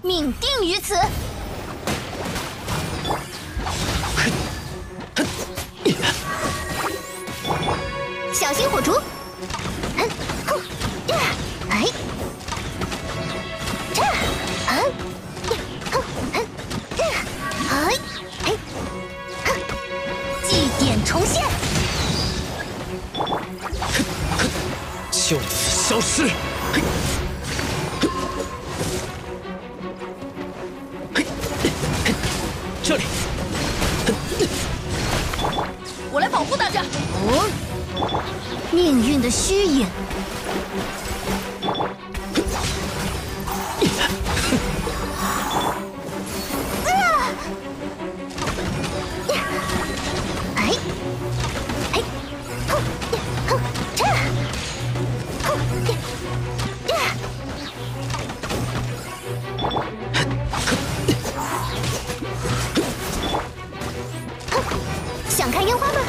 命定于此。小心火烛！哎，这，祭典重现， 就此消失。这里， 我来保护大家。 命运的虚影。想看烟花吗？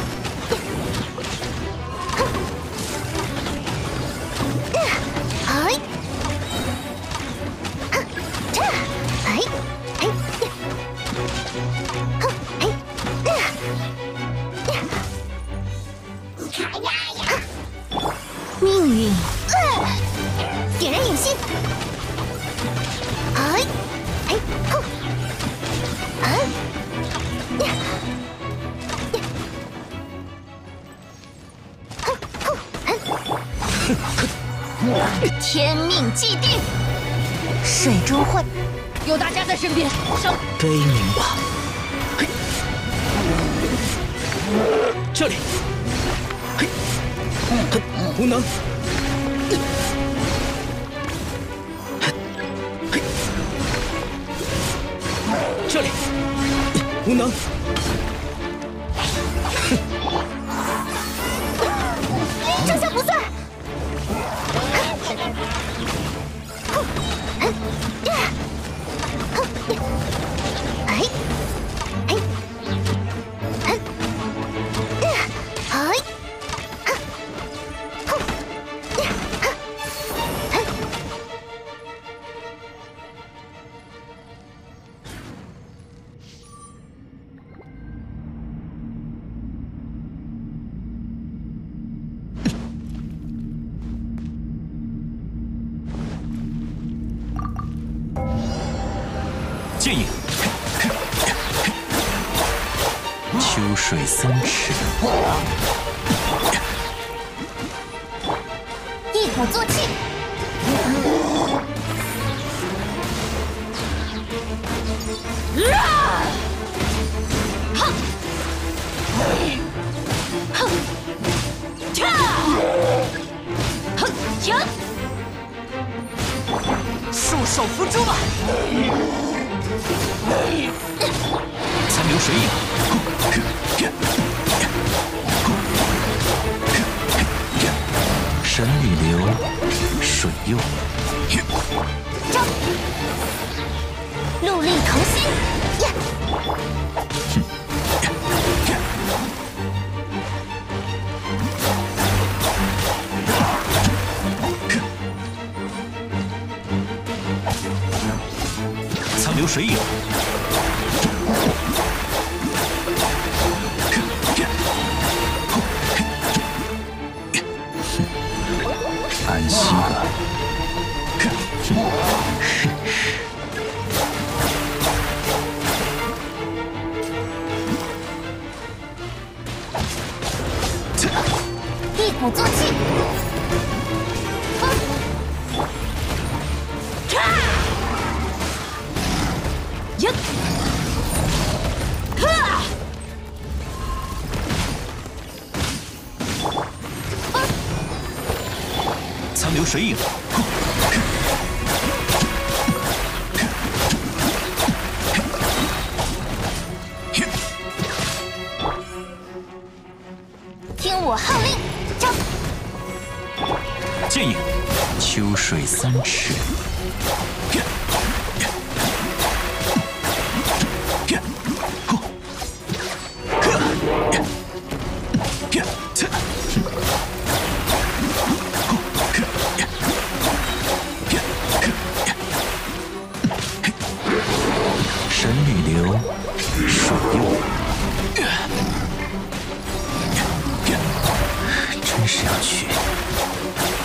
命运，点燃影星。天命既定，水中会有大家在身边，上悲鸣吧。这里，无能。这里，无能。 这下不算。 剑影，秋水3尺， 一鼓作气。 束手缚住吧！ 残留水影，神里流，水右， 招，戮力同心呀！ 残留水影。安息吧。 一鼓作气。 残留水影， 听我号令，招！ 剑影，秋水3尺， 神女流，水右。真是要去。